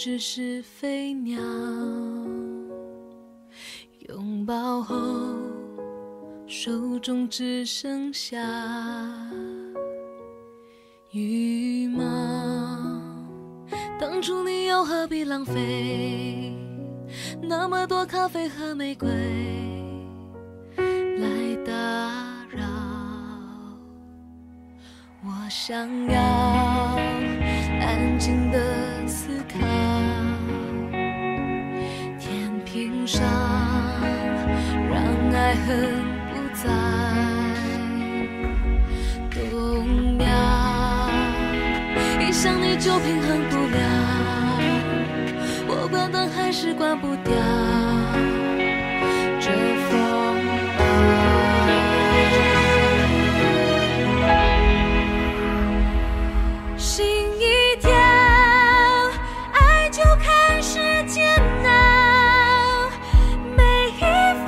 只是飞鸟，拥抱后手中只剩下羽毛。当初你又何必浪费那么多咖啡和玫瑰来打扰？我想要安静的思考，天平上让爱恨不再动摇，一想你就平衡不了，我关灯还是关不掉这风暴。心一跳，爱就开始煎熬，每一分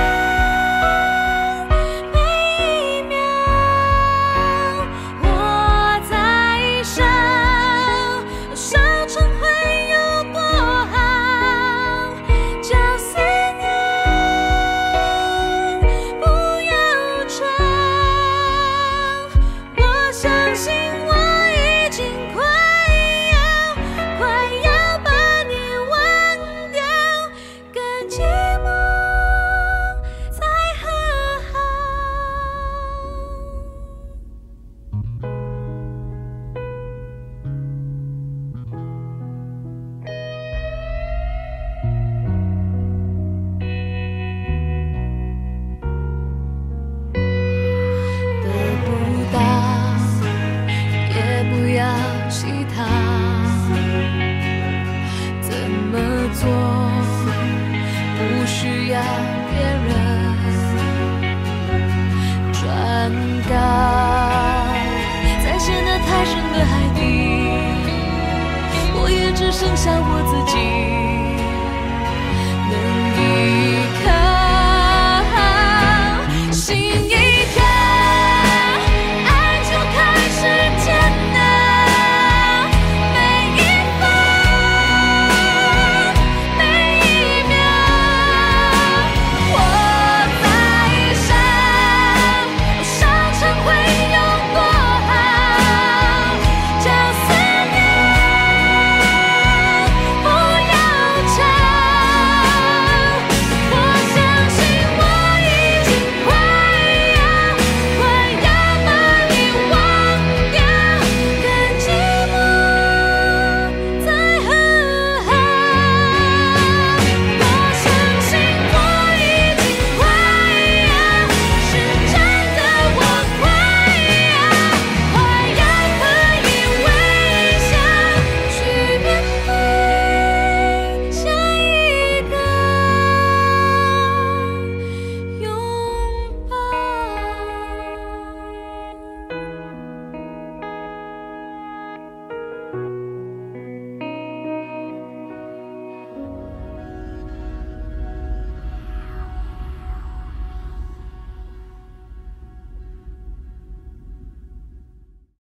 每一秒，我在烧，烧成灰有多好？叫思念不要吵，我相信我已经快要把你忘掉，更寂寞才和好。得不到也不要乞讨，怎么做不需要别人转告，在陷得太深的海底，我也只剩下我自己。